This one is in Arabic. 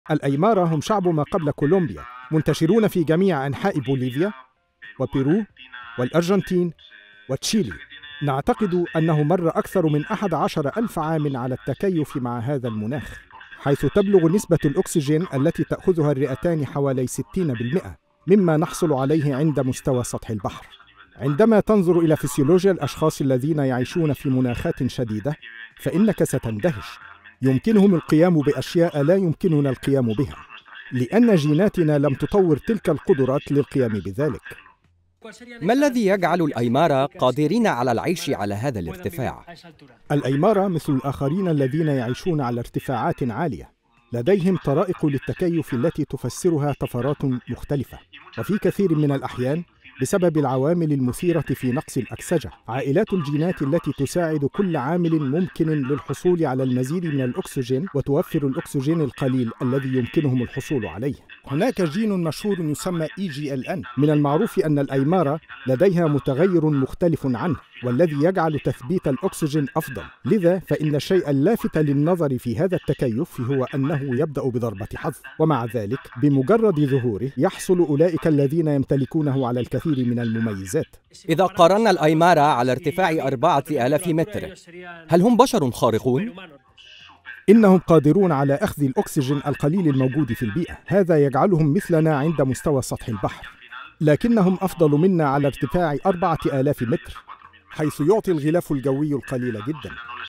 الأيمارا هم شعب ما قبل كولومبيا، منتشرون في جميع أنحاء بوليفيا وبيرو والأرجنتين وتشيلي. نعتقد أنه مر أكثر من 11,000 عام على التكيف مع هذا المناخ، حيث تبلغ نسبة الأكسجين التي تأخذها الرئتان حوالي 60%، مما نحصل عليه عند مستوى سطح البحر. عندما تنظر إلى فسيولوجيا الأشخاص الذين يعيشون في مناخات شديدة فإنك ستندهش. يمكنهم القيام بأشياء لا يمكننا القيام بها، لأن جيناتنا لم تطور تلك القدرات للقيام بذلك. ما الذي يجعل الأيمارا قادرين على العيش على هذا الارتفاع؟ الأيمارا مثل الآخرين الذين يعيشون على ارتفاعات عالية، لديهم طرائق للتكيف التي تفسرها طفرات مختلفة، وفي كثير من الأحيان بسبب العوامل المثيرة في نقص الأكسجة. عائلات الجينات التي تساعد كل عامل ممكن للحصول على المزيد من الأكسجين وتوفر الأكسجين القليل الذي يمكنهم الحصول عليه. هناك جين مشهور يسمى EGLN. من المعروف أن الأيمارا لديها متغير مختلف عنه، والذي يجعل تثبيت الأكسجين أفضل. لذا فإن الشيء اللافت للنظر في هذا التكيف هو أنه يبدأ بضربة حظ، ومع ذلك بمجرد ظهوره يحصل أولئك الذين يمتلكونه على الكثير من المميزات. إذا قارنا الأيمارا على ارتفاع 4,000 متر، هل هم بشر خارقون؟ إنهم قادرون على أخذ الأكسجين القليل الموجود في البيئة، هذا يجعلهم مثلنا عند مستوى سطح البحر، لكنهم أفضل منا على ارتفاع 4,000 متر، حيث يعطي الغلاف الجوي القليل جدا.